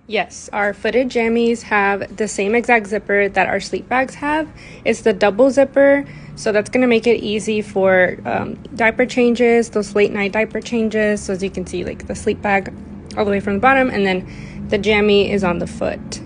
Yes, our footed jammies have the same exact zipper that our sleep bags have. It's the double zipper, so that's going to make it easy for diaper changes, those late night diaper changes. So as you can see, like the sleep bag all the way from the bottom, and then the jammy is on the foot.